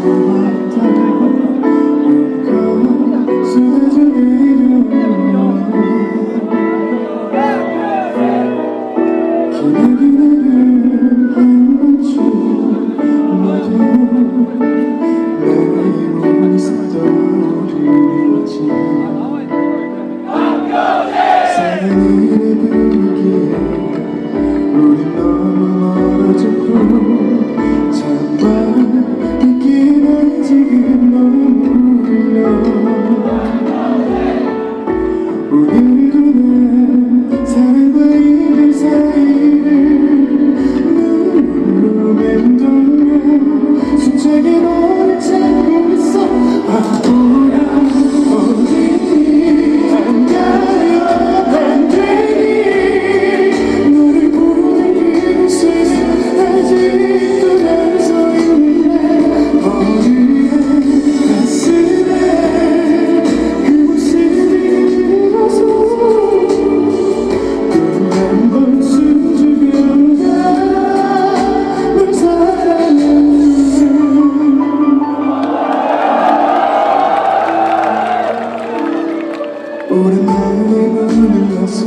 오랜만에 눈을 떠서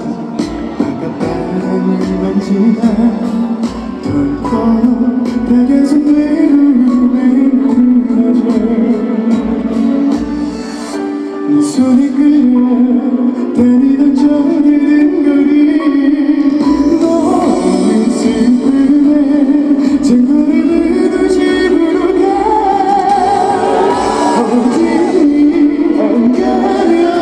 바깥바람을 만지다 덜컥 벽에서 내려오는 그러져 네 손이 끌려 다니던 저 길은 거리 너는 슬픔에 창문을 닫고 집으로 가 어디 안 가면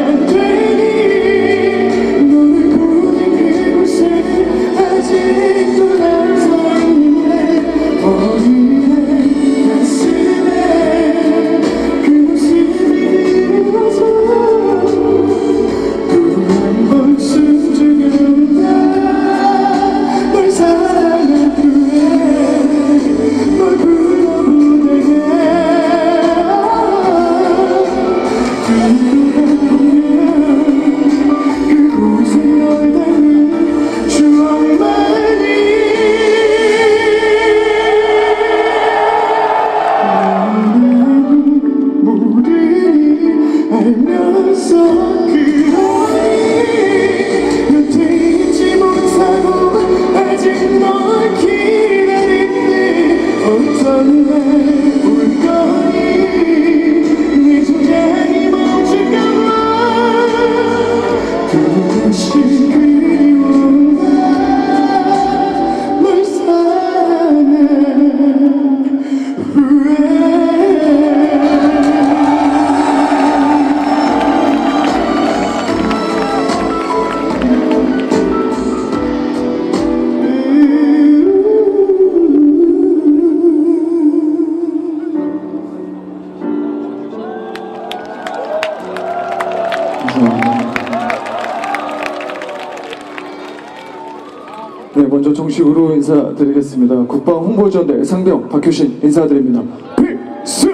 알면서 그러니 곁에 있지 못하고 아직 널 기다리니 어떤 날 올 거니 네 심장이 멈출까봐 또다시 그리워나 널 사랑한 후에 네, 먼저 정식으로 인사드리겠습니다. 국방 홍보전대 상병 박효신 인사드립니다. 필수!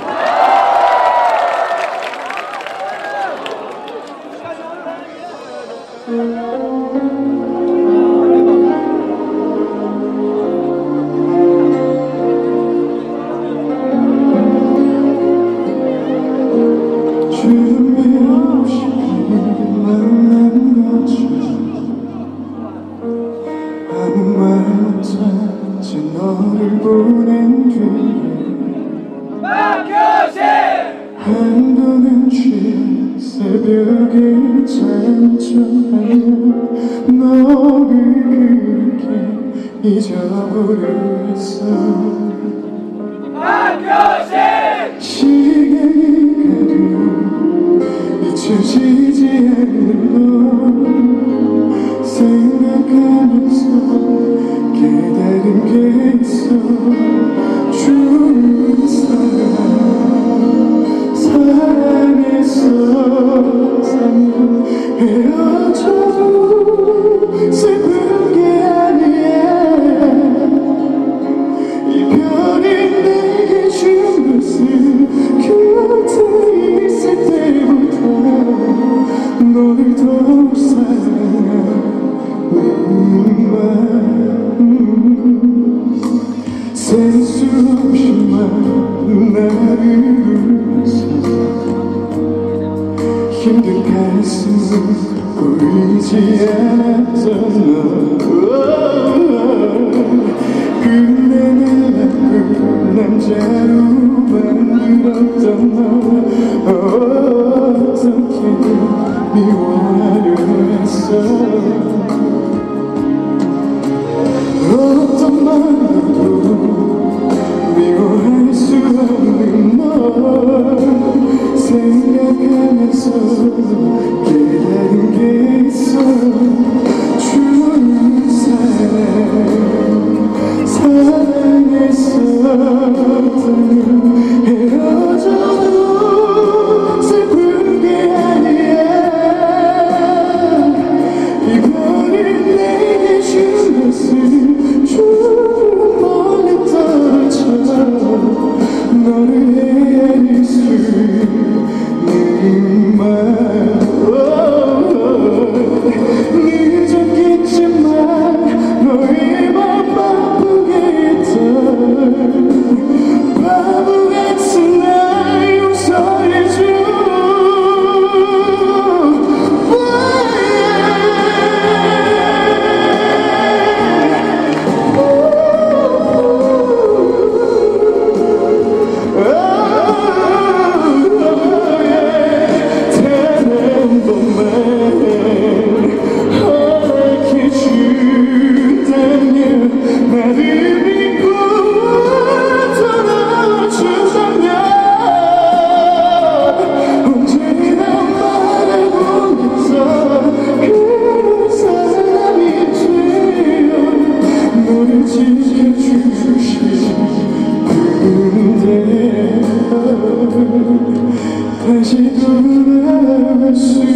아무 말 못하지 너를 보낸 뒤에 박효신! 한동안 취한 새벽에 잠잠하며 너를 그렇게 잊어버렸어 박효신! 시간이 가도 잊혀지지 않는 너 생각하면서 깨달은 게 있어 좋은 사람 사랑해서 사랑 헤어져도 슬픈 게 아니야 이별이 내게 준 것은 곁에 있을 때부터 너를 더욱 사랑한 셀 수 없이 나를 위해서 힘든 가슴을 보이지 않았던 너 근데 내 나쁜 남자로 만들었던 너 어떻게 미워하려 했어 어떤 말도 미워할 수 없는 널 생각하면서 깨달은 게 있어 좋은 사랑했었다면 헤어져도 슬픈 게 아니야 이별이 내게 준 것을 멀리 떨어져 너를 헤아릴 수 있는 말 늦었겠지만 너의 맘 바쁘게 했던 바보 같은 날 용서해줘 나를 믿고 떠나준다면 언제나 바라보면서 그 사람이 되어 너를 지켜주시는데 다시 돌아갈 수